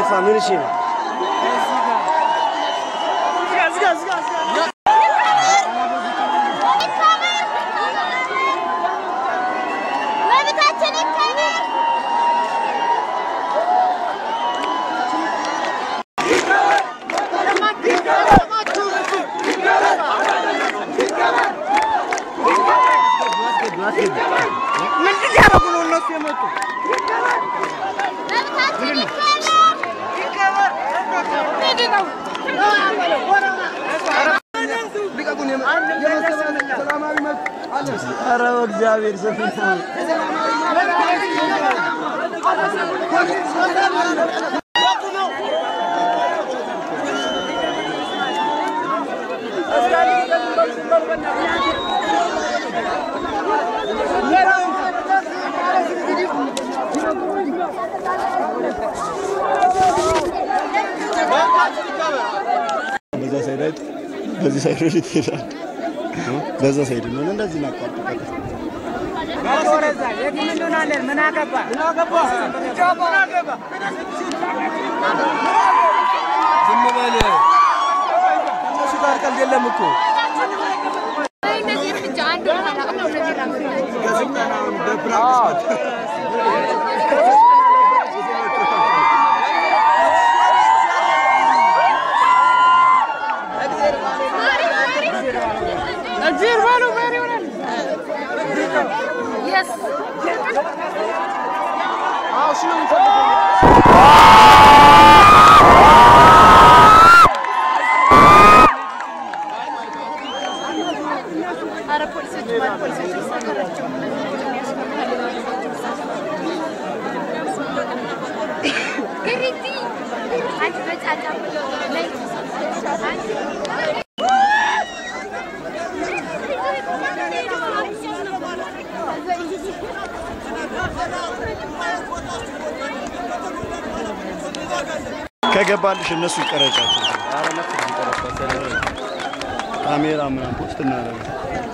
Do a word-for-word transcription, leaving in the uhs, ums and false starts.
ጠፋ ምን እሺ ነው ጋዝ ጋዝ ጋዝ أرى وجابير سفينة بزا سيدات بزا سيدات تيران بزا سيدات من እንደዚህ ናቋርጥ ማቆረዛ የምን እንደሆነ ምን አገባ ምን አገባ ጃባ አገባ ዝም በል እነሱ ጋር ቀልድ የለም እኮ እነዚህ ብቻ አንድ ሆነ ነው ለዚህ ጋዜጣና በፕራክቲስ أجير بالو ماري ولا يس آه شنو نفضل أنا بوليس جمال بوليس كريتي أنت بس أجمل ከገባልሽ እነሱ ይቀረጫቸው አረ ለምን ይቀረጫቸው ካሜራ ምን ውስጥ እናደርጋለን